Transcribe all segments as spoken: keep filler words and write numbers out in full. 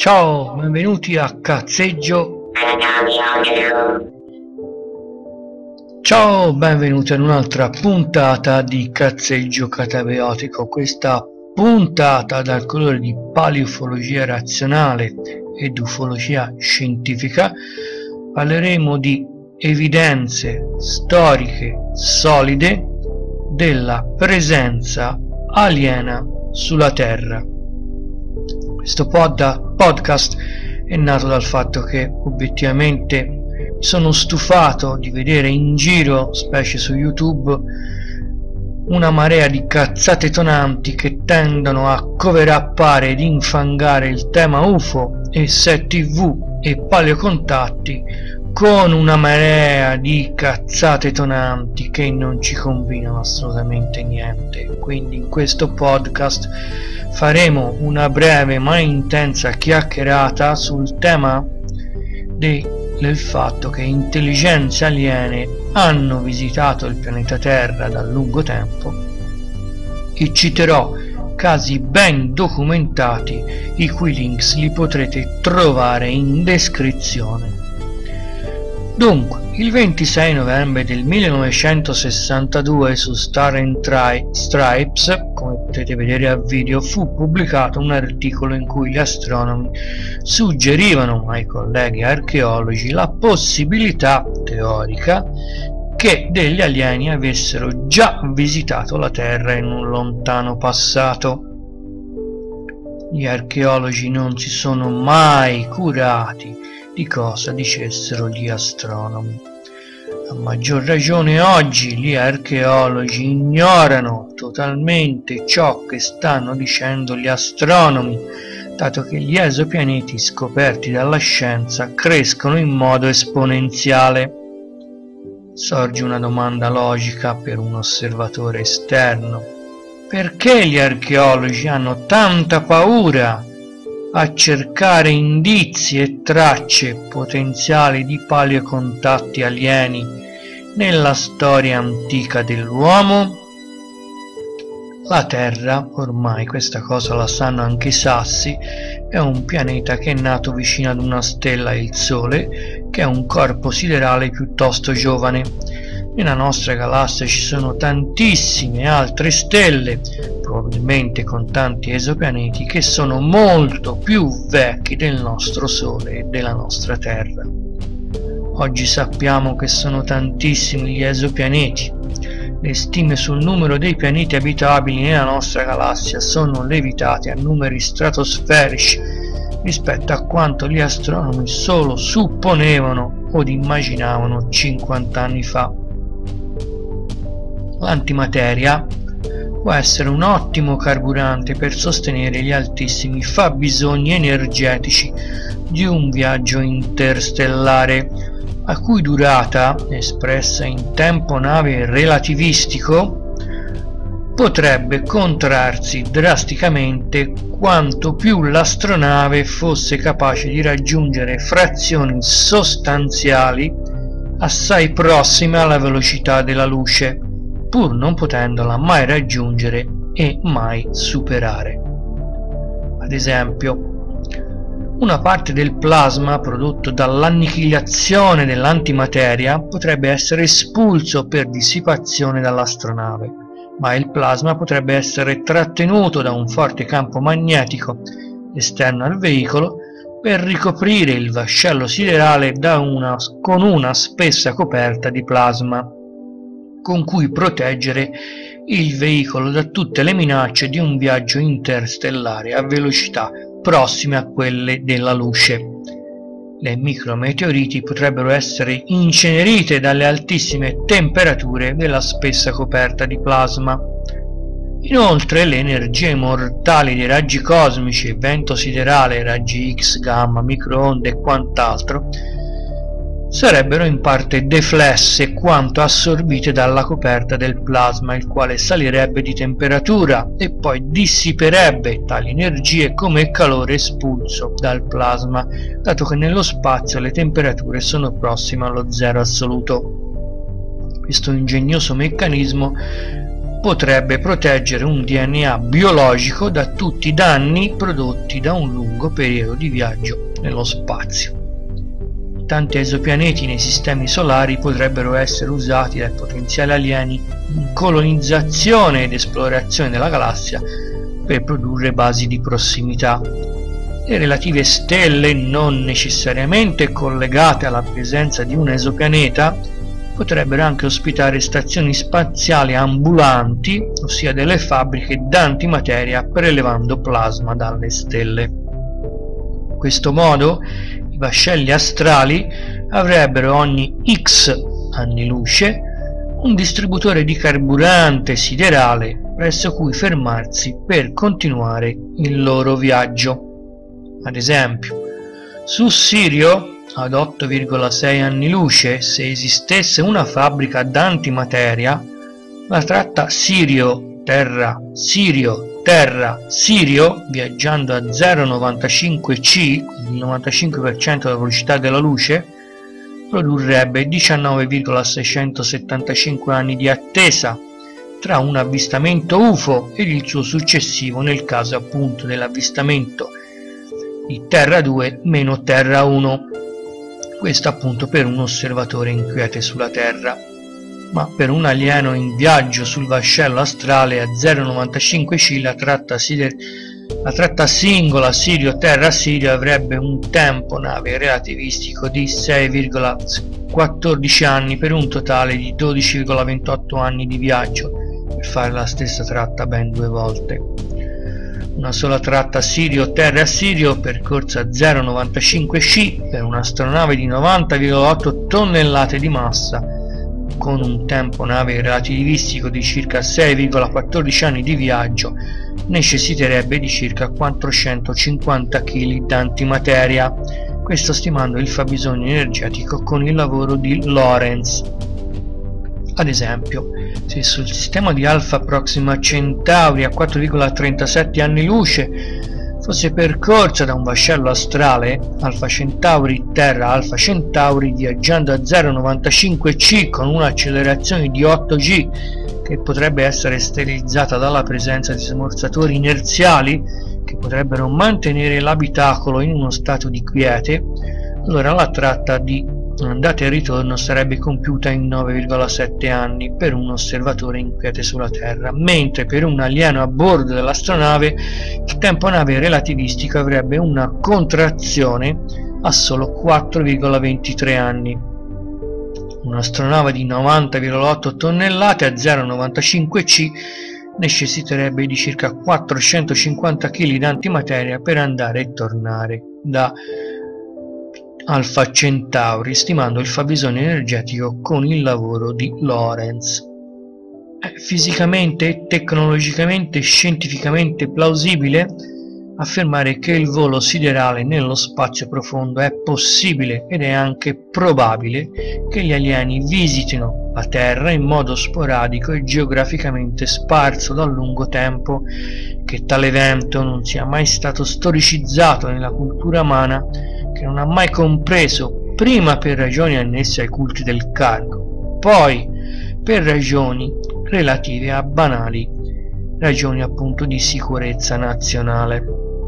Ciao, benvenuti a Cazzeggio. Ciao, benvenuti ad un'altra puntata di Cazzeggio Catabeotico. Questa puntata dal colore di paleufologia razionale ed ufologia scientifica parleremo di evidenze storiche solide della presenza aliena sulla Terra. Questo pod podcast è nato dal fatto che obiettivamente mi sono stufato di vedere in giro, specie su YouTube, una marea di cazzate tonanti che tendono a coverappare ed infangare il tema U F O e S E T V e paleocontatti con una marea di cazzate tonanti che non ci combinano assolutamente niente. Quindi in questo podcast faremo una breve ma intensa chiacchierata sul tema de, del fatto che intelligenze aliene hanno visitato il pianeta Terra da lungo tempo e citerò casi ben documentati, i cui links li potrete trovare in descrizione. Dunque, il ventisei novembre del millenovecentosessantadue su Star and Stripes, come potete vedere a video, fu pubblicato un articolo in cui gli astronomi suggerivano ai colleghi archeologi la possibilità teorica che degli alieni avessero già visitato la Terra in un lontano passato. Gli archeologi non si sono mai curati di cosa dicessero gli astronomi. A maggior ragione oggi gli archeologi ignorano totalmente ciò che stanno dicendo gli astronomi, dato che gli esopianeti scoperti dalla scienza crescono in modo esponenziale. Sorge una domanda logica per un osservatore esterno: perché gli archeologi hanno tanta paura a cercare indizi e tracce potenziali di paleocontatti alieni nella storia antica dell'uomo? La Terra, ormai questa cosa la sanno anche i sassi, è un pianeta che è nato vicino ad una stella, il Sole, che è un corpo siderale piuttosto giovane. Nella nostra galassia ci sono tantissime altre stelle, probabilmente con tanti esopianeti, che sono molto più vecchi del nostro Sole e della nostra Terra. Oggi sappiamo che sono tantissimi gli esopianeti. Le stime sul numero dei pianeti abitabili nella nostra galassia sono lievitate a numeri stratosferici rispetto a quanto gli astronomi solo supponevano od immaginavano cinquanta anni fa. L'antimateria può essere un ottimo carburante per sostenere gli altissimi fabbisogni energetici di un viaggio interstellare, a cui durata, espressa in tempo nave relativistico, potrebbe contrarsi drasticamente quanto più l'astronave fosse capace di raggiungere frazioni sostanziali assai prossime alla velocità della luce, pur non potendola mai raggiungere e mai superare. Ad esempio, una parte del plasma prodotto dall'annichilazione dell'antimateria potrebbe essere espulso per dissipazione dall'astronave, ma il plasma potrebbe essere trattenuto da un forte campo magnetico esterno al veicolo per ricoprire il vascello siderale da una, con una spessa coperta di plasma, con cui proteggere il veicolo da tutte le minacce di un viaggio interstellare a velocità prossime a quelle della luce. Le micrometeoriti potrebbero essere incenerite dalle altissime temperature della spessa coperta di plasma. Inoltre le energie mortali dei raggi cosmici, vento siderale, raggi X, gamma, microonde e quant'altro sarebbero in parte deflesse quanto assorbite dalla coperta del plasma, il quale salirebbe di temperatura e poi dissiperebbe tali energie come calore espulso dal plasma, dato che nello spazio le temperature sono prossime allo zero assoluto. Questo ingegnoso meccanismo potrebbe proteggere un D N A biologico da tutti i danni prodotti da un lungo periodo di viaggio nello spazio. Tanti esopianeti nei sistemi solari potrebbero essere usati dai potenziali alieni in colonizzazione ed esplorazione della galassia per produrre basi di prossimità. Le relative stelle, non necessariamente collegate alla presenza di un esopianeta, potrebbero anche ospitare stazioni spaziali ambulanti, ossia delle fabbriche d'antimateria prelevando plasma dalle stelle. In questo modo i vascelli astrali avrebbero ogni X anni luce un distributore di carburante siderale presso cui fermarsi per continuare il loro viaggio. Ad esempio, su Sirio, ad otto virgola sei anni luce, se esistesse una fabbrica d'antimateria, la tratta Sirio-Terra-Sirio Terra-Sirio, viaggiando a zero virgola novantacinque C, il novantacinque per cento della velocità della luce, produrrebbe diciannove virgola seicentosettantacinque anni di attesa tra un avvistamento U F O ed il suo successivo, nel caso appunto dell'avvistamento di Terra due meno Terra uno, questo appunto per un osservatore inquiete sulla Terra. Ma per un alieno in viaggio sul vascello astrale a zero virgola novantacinque C la tratta, la tratta singola Sirio-Terra-Sirio avrebbe un tempo nave relativistico di sei virgola quattordici anni per un totale di dodici virgola ventotto anni di viaggio per fare la stessa tratta ben due volte. Una sola tratta Sirio-Terra-Sirio percorsa a zero virgola novantacinque C per un'astronave di novanta virgola otto tonnellate di massa con un tempo nave relativistico di circa sei virgola quattordici anni di viaggio necessiterebbe di circa quattrocentocinquanta chili d'antimateria, questo stimando il fabbisogno energetico con il lavoro di Lorentz. Ad esempio, se sul sistema di Alpha Proxima Centauri a quattro virgola trentasette anni luce fosse percorsa da un vascello astrale, Alpha Centauri Terra Alpha Centauri, viaggiando a zero virgola novantacinque C con un'accelerazione di otto G che potrebbe essere sterilizzata dalla presenza di smorzatori inerziali che potrebbero mantenere l'abitacolo in uno stato di quiete, allora la tratta di andata e ritorno sarebbe compiuta in nove virgola sette anni per un osservatore inquiete sulla Terra, mentre per un alieno a bordo dell'astronave il tempo nave relativistico avrebbe una contrazione a solo quattro virgola ventitré anni. Un'astronave di novanta virgola otto tonnellate a zero virgola novantacinque C necessiterebbe di circa quattrocentocinquanta chili d'antimateria per andare e tornare da Alpha Centauri, stimando il fabbisogno energetico con il lavoro di Lorentz. È fisicamente, tecnologicamente e scientificamente plausibile affermare che il volo siderale nello spazio profondo è possibile ed è anche probabile che gli alieni visitino la Terra in modo sporadico e geograficamente sparso da lungo tempo, che tale evento non sia mai stato storicizzato nella cultura umana, che non ha mai compreso, prima per ragioni annesse ai culti del cargo, poi per ragioni relative a banali ragioni appunto di sicurezza nazionale.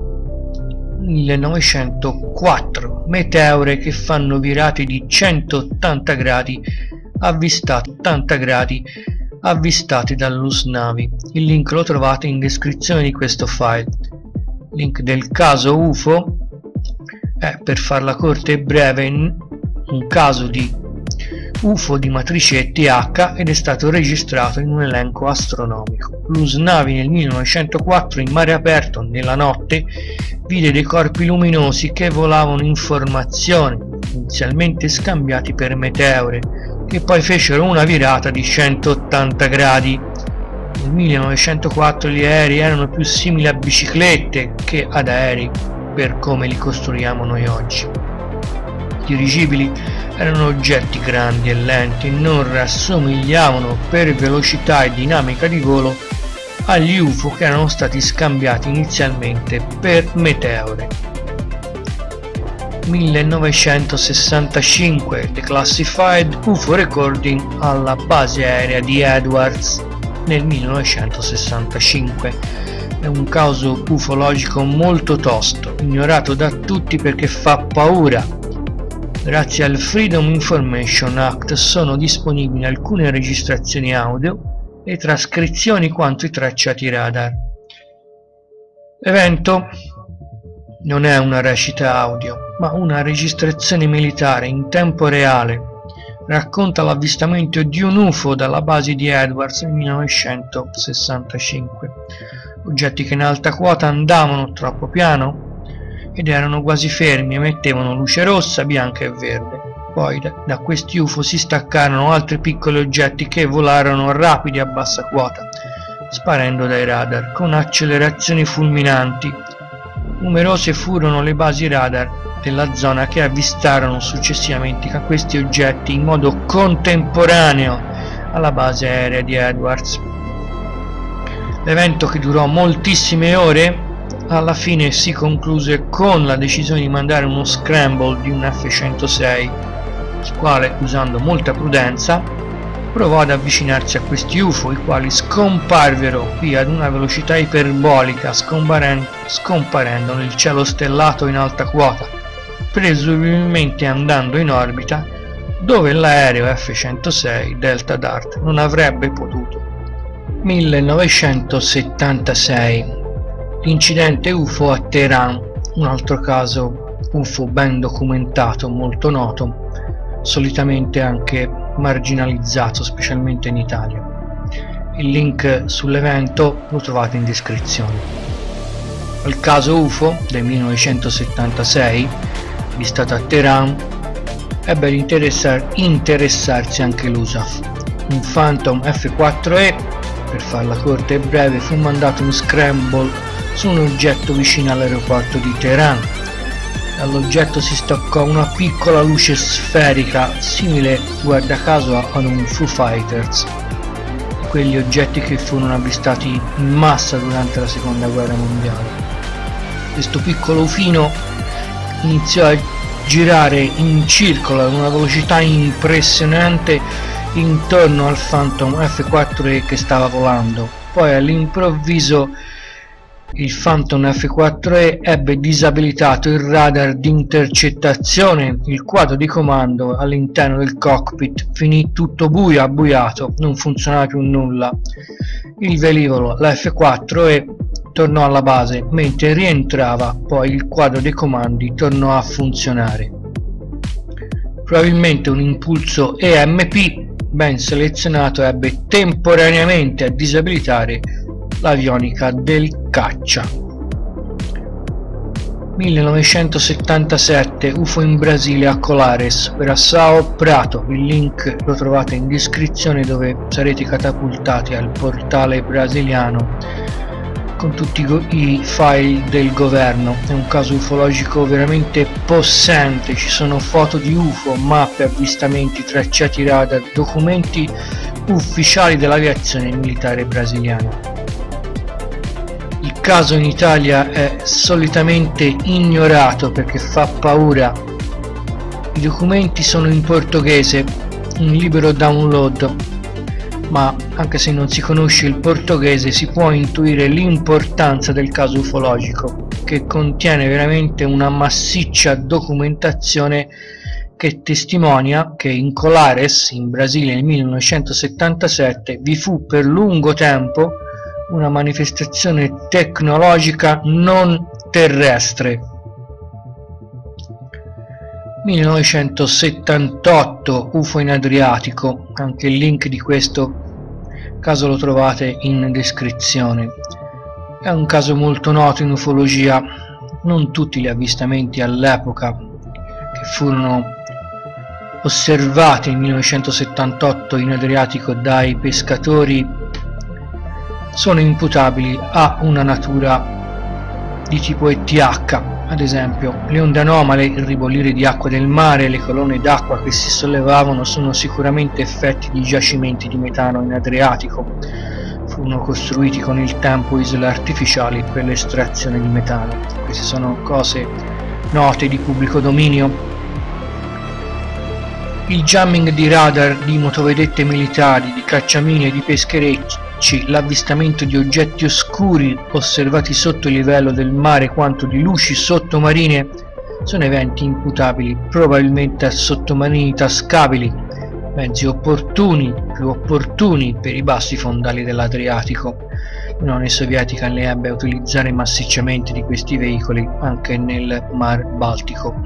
millenovecentoquattro meteore che fanno virate di centottanta gradi avvistati ottanta gradi avvistati dall'U S Navi. Il link lo trovate in descrizione di questo file. Link del caso U F O è, per farla corta e breve, un caso di U F O di matrice E T H ed è stato registrato in un elenco astronomico. L'U S Navi nel millenovecentoquattro in mare aperto nella notte vide dei corpi luminosi che volavano in formazione, inizialmente scambiati per meteore, che poi fecero una virata di centottanta gradi. Nel millenovecentoquattro gli aerei erano più simili a biciclette che ad aerei per come li costruiamo noi oggi. I dirigibili erano oggetti grandi e lenti e non rassomigliavano per velocità e dinamica di volo agli U F O che erano stati scambiati inizialmente per meteore. millenovecentosessantacinque Declassified U F O Recording alla base aerea di Edwards. nel millenovecentosessantacinque. È un caso ufologico molto tosto, ignorato da tutti perché fa paura. Grazie al Freedom Information Act sono disponibili alcune registrazioni audio e trascrizioni quanto i tracciati radar. L'evento non è una recita audio, ma una registrazione militare in tempo reale. Racconta l'avvistamento di un U F O dalla base di Edwards nel millenovecentosessantacinque. Oggetti che in alta quota andavano troppo piano ed erano quasi fermi, emettevano luce rossa, bianca e verde. Poi da, da questi U F O si staccarono altri piccoli oggetti che volarono rapidi a bassa quota, sparendo dai radar con accelerazioni fulminanti. Numerose furono le basi radar della zona che avvistarono successivamente questi oggetti in modo contemporaneo alla base aerea di Edwards. L'evento, che durò moltissime ore, alla fine si concluse con la decisione di mandare uno scramble di un F centosei, il quale, usando molta prudenza, provò ad avvicinarsi a questi U F O, i quali scomparvero qui ad una velocità iperbolica, scomparendo, scomparendo nel cielo stellato in alta quota, presumibilmente andando in orbita dove l'aereo F centosei Delta Dart non avrebbe potuto. millenovecentosettantasei. L'incidente U F O a Teheran, un altro caso U F O ben documentato, molto noto, solitamente anche marginalizzato, specialmente in Italia. Il link sull'evento lo trovate in descrizione. Il caso U F O del millenovecentosettantasei, avvistato a Teheran, ebbe ad interessar interessarsi anche l'U S A F. Un Phantom F quattro E, per farla corta e breve, fu mandato in scramble su un oggetto vicino all'aeroporto di Teheran. Dall'oggetto si staccò una piccola luce sferica, simile, guarda caso, ad un Foo Fighters, quegli oggetti che furono avvistati in massa durante la seconda guerra mondiale. Questo piccolo ufino iniziò a girare in circolo ad una velocità impressionante intorno al Phantom F quattro E che stava volando. Poi all'improvviso il Phantom F quattro E ebbe disabilitato il radar di intercettazione, il quadro di comando all'interno del cockpit finì tutto buio, abbuiato, non funzionava più nulla. Il velivolo, la F quattro E, tornò alla base, mentre rientrava poi il quadro dei comandi tornò a funzionare. Probabilmente un impulso E M P ben selezionato ebbe temporaneamente a disabilitare l'avionica del caccia. millenovecentosettantasette. U F O in Brasile a Colares, per Sao Prato. Il link lo trovate in descrizione, dove sarete catapultati al portale brasiliano con tutti i file del governo. È un caso ufologico veramente possente, ci sono foto di U F O, mappe, avvistamenti, tracciati radar, documenti ufficiali dell'aviazione militare brasiliana. Il caso in Italia è solitamente ignorato perché fa paura. I documenti sono in portoghese, un libero download, ma anche se non si conosce il portoghese si può intuire l'importanza del caso ufologico, che contiene veramente una massiccia documentazione che testimonia che in Colares, in Brasile, nel millenovecentosettantasette vi fu per lungo tempo una manifestazione tecnologica non terrestre. millenovecentosettantotto. U F O in Adriatico, anche il link di questo caso lo trovate in descrizione. È un caso molto noto in ufologia. Non tutti gli avvistamenti all'epoca che furono osservati nel millenovecentosettantotto in Adriatico dai pescatori sono imputabili a una natura di tipo E T H. Ad esempio, le onde anomale, il ribollire di acqua del mare, le colonne d'acqua che si sollevavano sono sicuramente effetti di giacimenti di metano in Adriatico. Furono costruiti con il tempo isole artificiali per l'estrazione di metano. Queste sono cose note di pubblico dominio. Il jamming di radar di motovedette militari, di cacciamini e di pescherecci C. L'avvistamento di oggetti oscuri osservati sotto il livello del mare quanto di luci sottomarine sono eventi imputabili probabilmente a sottomarini tascabili, mezzi opportuni, più opportuni per i bassi fondali dell'Adriatico. L'Unione Sovietica ne ebbe a utilizzare massicciamente di questi veicoli anche nel Mar Baltico.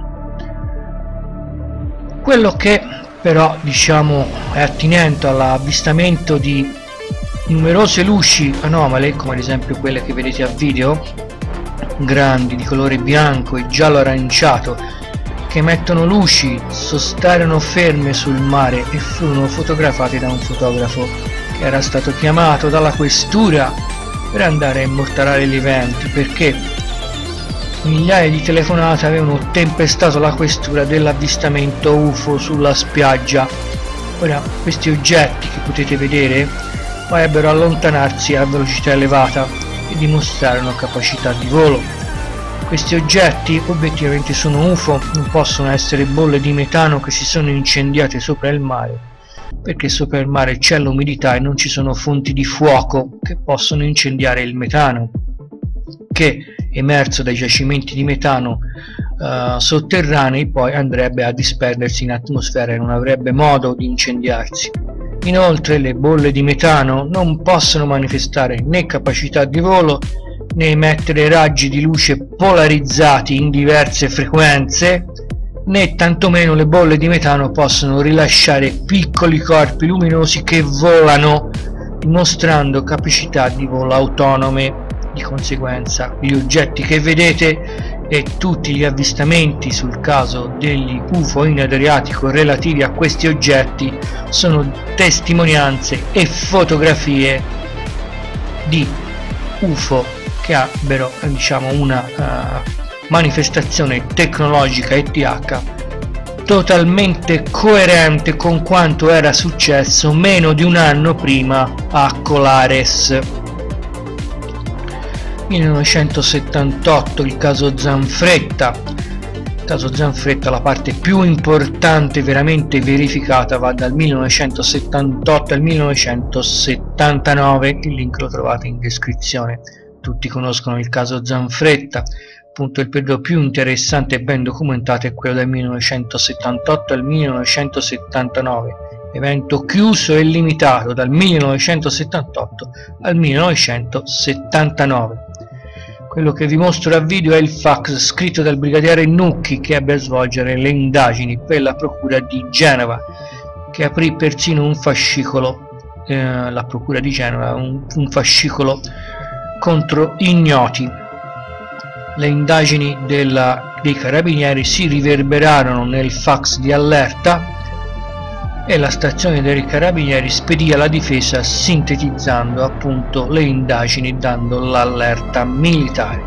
Quello che però diciamo è attinente all'avvistamento di numerose luci anomale, come ad esempio quelle che vedete a video, grandi di colore bianco e giallo aranciato, che emettono luci, sostarono ferme sul mare e furono fotografate da un fotografo che era stato chiamato dalla questura per andare a immortalare gli eventi, perché migliaia di telefonate avevano tempestato la questura dell'avvistamento U F O sulla spiaggia. Ora, questi oggetti che potete vedere poi ebbero allontanarsi a velocità elevata e dimostrarono capacità di volo. Questi oggetti obiettivamente sono U F O, non possono essere bolle di metano che si sono incendiate sopra il mare, perché sopra il mare c'è l'umidità e non ci sono fonti di fuoco che possono incendiare il metano, che emerso dai giacimenti di metano uh, sotterranei poi andrebbe a disperdersi in atmosfera e non avrebbe modo di incendiarsi. Inoltre le bolle di metano non possono manifestare né capacità di volo né emettere raggi di luce polarizzati in diverse frequenze, né tantomeno le bolle di metano possono rilasciare piccoli corpi luminosi che volano, dimostrando capacità di volo autonome. Di conseguenza gli oggetti che vedete e tutti gli avvistamenti sul caso degli U F O in Adriatico relativi a questi oggetti sono testimonianze e fotografie di U F O che abbiano diciamo una uh, manifestazione tecnologica E T H totalmente coerente con quanto era successo meno di un anno prima a Colares. millenovecentosettantotto, il caso Zanfretta. Il caso Zanfretta, la parte più importante veramente verificata, va dal millenovecentosettantotto al millenovecentosettantanove, il link lo trovate in descrizione. Tutti conoscono il caso Zanfretta, appunto il periodo più interessante e ben documentato è quello del millenovecentosettantotto al millenovecentosettantanove, evento chiuso e limitato dal millenovecentosettantotto al millenovecentosettantanove. Quello che vi mostro a video è il fax scritto dal brigadiere Nucchi che ebbe a svolgere le indagini per la procura di Genova, che aprì persino un fascicolo, eh, la procura di Genova, un, un fascicolo contro ignoti. Le indagini della, dei carabinieri si riverberarono nel fax di allerta e la stazione dei carabinieri spedì alla difesa sintetizzando appunto le indagini, dando l'allerta militare.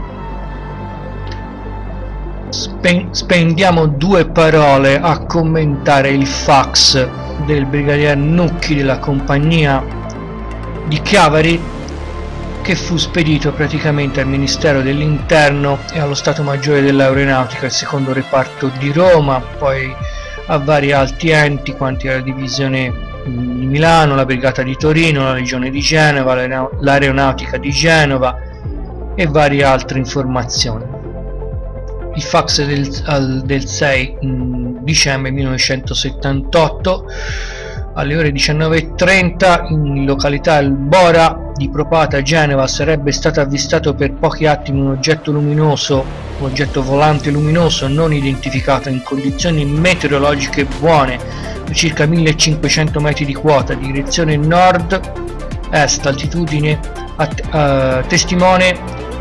Spe spendiamo due parole a commentare il fax del brigadier Nucchi della compagnia di Chiavari, che fu spedito praticamente al Ministero dell'Interno e allo Stato Maggiore dell'Aeronautica, il secondo reparto di Roma, poi a vari altri enti quanti la divisione di Milano, la brigata di Torino, la legione di Genova, l'aeronautica di Genova e varie altre informazioni. Il fax del, al, del sei dicembre millenovecentosettantotto alle ore diciannove e trenta in località El Bora di Propata, Genova, sarebbe stato avvistato per pochi attimi un oggetto luminoso, un oggetto volante luminoso non identificato in condizioni meteorologiche buone, a circa millecinquecento metri di quota, direzione nord-est, altitudine a, uh, testimone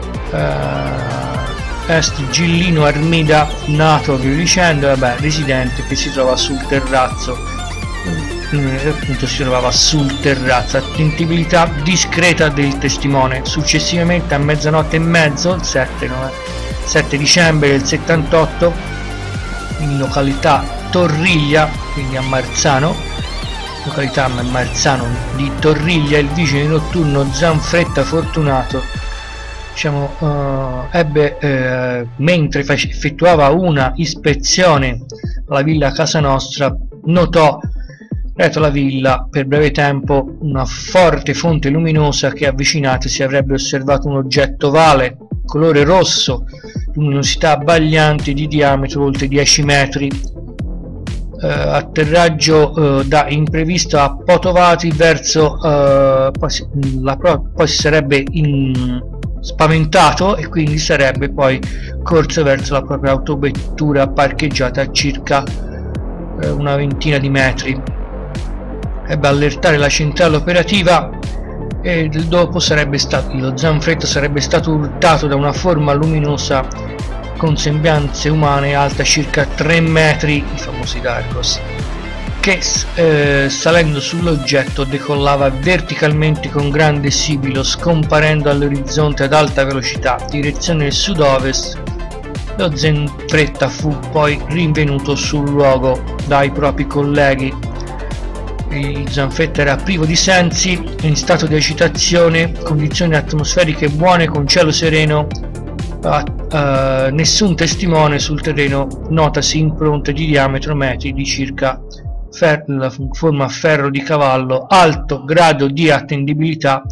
uh, est Gillino Armida, nato via dicendo, vabbè, residente che si trova sul terrazzo. Appunto si trovava sul terrazzo. Attendibilità discreta del testimone. Successivamente a mezzanotte e mezzo, il sette dicembre del settantotto, in località Torriglia, quindi a Marzano, località a Marzano di Torriglia, il vigile notturno Zanfretta Fortunato diciamo uh, ebbe uh, mentre effettuava una ispezione alla villa Casa Nostra, notò retro la villa. Per breve tempo una forte fonte luminosa che, avvicinatisi, avrebbe osservato un oggetto ovale, colore rosso, luminosità abbagliante, di diametro oltre dieci metri. Uh, atterraggio uh, da imprevisto a Potovati verso uh, poi, si, la, poi si sarebbe in, spaventato e quindi sarebbe poi corso verso la propria autovettura parcheggiata a circa uh, una ventina di metri. Ebbe allertare la centrale operativa e dopo sarebbe stato, lo Zanfretta sarebbe stato urtato da una forma luminosa con sembianze umane, alta circa tre metri, i famosi Dargos, che eh, salendo sull'oggetto decollava verticalmente con grande sibilo, scomparendo all'orizzonte ad alta velocità, direzione sud-ovest. Lo Zanfretta fu poi rinvenuto sul luogo dai propri colleghi. Il Zanfretta era privo di sensi, in stato di agitazione, condizioni atmosferiche buone con cielo sereno. Uh, uh, nessun testimone sul terreno, notasi impronte di diametro metri di circa, fer la forma a ferro di cavallo, alto grado di attendibilità.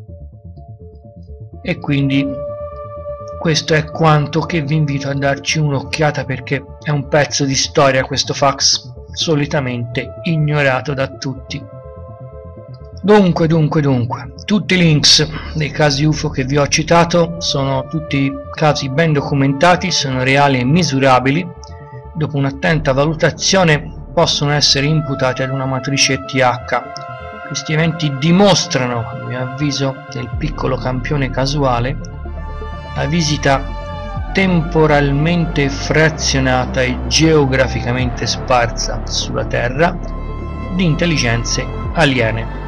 E quindi questo è quanto, che vi invito a darci un'occhiata perché è un pezzo di storia questo fax, solitamente ignorato da tutti. Dunque, dunque, dunque, tutti i links dei casi U F O che vi ho citato sono tutti casi ben documentati, sono reali e misurabili. Dopo un'attenta valutazione possono essere imputati ad una matrice T H. Questi eventi dimostrano, a mio avviso, del piccolo campione casuale, la visita temporalmente frazionata e geograficamente sparsa sulla Terra di intelligenze aliene.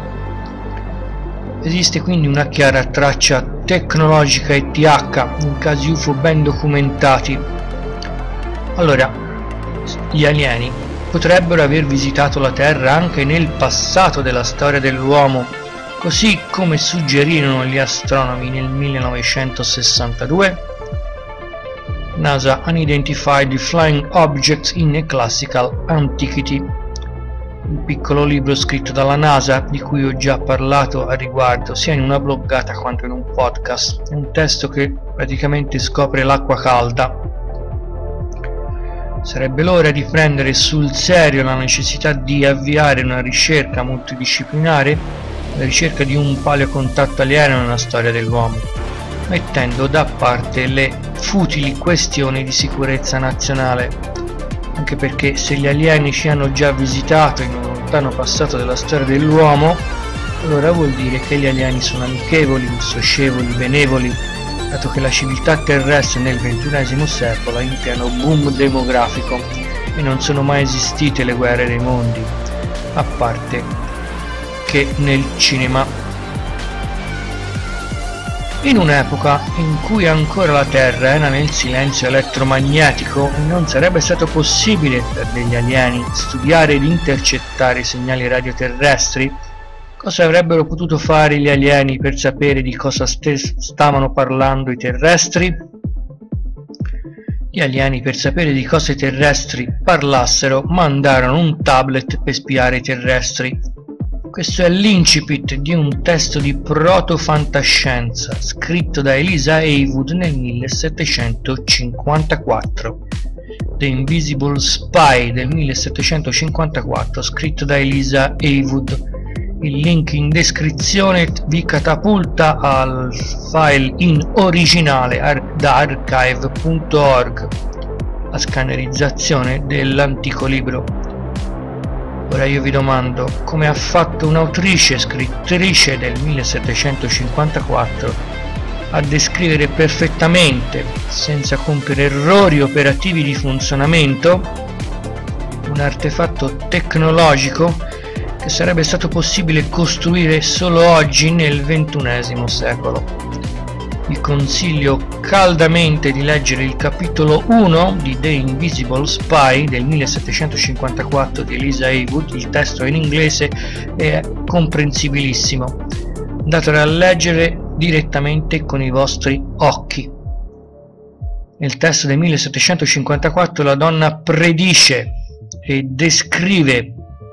Esiste quindi una chiara traccia tecnologica e T H in casi U F O ben documentati. Allora, gli alieni potrebbero aver visitato la Terra anche nel passato della storia dell'uomo, così come suggerirono gli astronomi nel millenovecentosessantadue. NASA Unidentified Flying Objects in a Classical Antiquity, un piccolo libro scritto dalla NASA di cui ho già parlato a riguardo sia in una bloggata quanto in un podcast. È un testo che praticamente scopre l'acqua calda. Sarebbe l'ora di prendere sul serio la necessità di avviare una ricerca multidisciplinare, la ricerca di un paleocontatto alieno nella storia dell'uomo, mettendo da parte le futili questioni di sicurezza nazionale. Anche perché se gli alieni ci hanno già visitato in un lontano passato della storia dell'uomo, allora vuol dire che gli alieni sono amichevoli, socievoli, benevoli, dato che la civiltà terrestre nel ventunesimo secolo è in pieno boom demografico e non sono mai esistite le guerre dei mondi, a parte che nel cinema. In un'epoca in cui ancora la Terra era nel silenzio elettromagnetico e non sarebbe stato possibile per degli alieni studiare ed intercettare i segnali radioterrestri, cosa avrebbero potuto fare gli alieni per sapere di cosa stavano parlando i terrestri? Gli alieni, per sapere di cosa i terrestri parlassero, mandarono un tablet per spiare i terrestri. Questo è l'incipit di un testo di proto-fantascienza scritto da Eliza Haywood nel millesettecentocinquantaquattro. The Invisible Spy del millesettecentocinquantaquattro, scritto da Eliza Haywood. Il link in descrizione vi catapulta al file in originale ar da archive punto org, la scannerizzazione dell'antico libro. Ora io vi domando, come ha fatto un'autrice scrittrice del millesettecentocinquantaquattro a descrivere perfettamente, senza compiere errori operativi di funzionamento, un artefatto tecnologico che sarebbe stato possibile costruire solo oggi nel ventunesimo secolo. Vi consiglio caldamente di leggere il capitolo uno di The Invisible Spy del millesettecentocinquantaquattro di Eliza Haywood. Il testo è in inglese e è comprensibilissimo. Andatelo a leggere direttamente con i vostri occhi. Nel testo del millesettecentocinquantaquattro la donna predice e descrive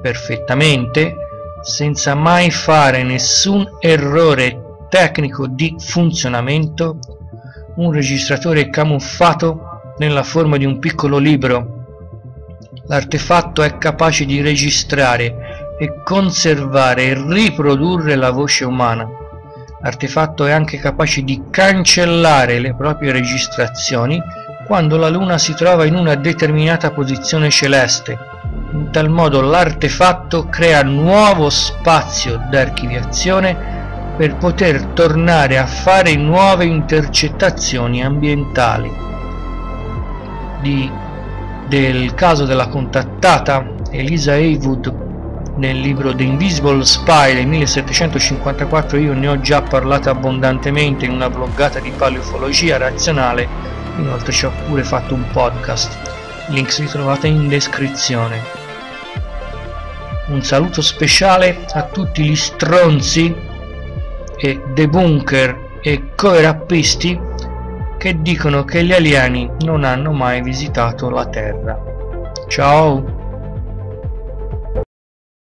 perfettamente, senza mai fare nessun errore tecnico di funzionamento, un registratore camuffato nella forma di un piccolo libro. L'artefatto è capace di registrare e conservare e riprodurre la voce umana. L'artefatto è anche capace di cancellare le proprie registrazioni quando la Luna si trova in una determinata posizione celeste. In tal modo l'artefatto crea nuovo spazio d'archiviazione per poter tornare a fare nuove intercettazioni ambientali. Di, del caso della contattata Elisa Haywood nel libro The Invisible Spy del millesettecentocinquantaquattro io ne ho già parlato abbondantemente in una bloggata di paleofologia razionale, inoltre ci ho pure fatto un podcast, links li trovate in descrizione. Un saluto speciale a tutti gli stronzi e debunker e coerappisti che dicono che gli alieni non hanno mai visitato la Terra. Ciao!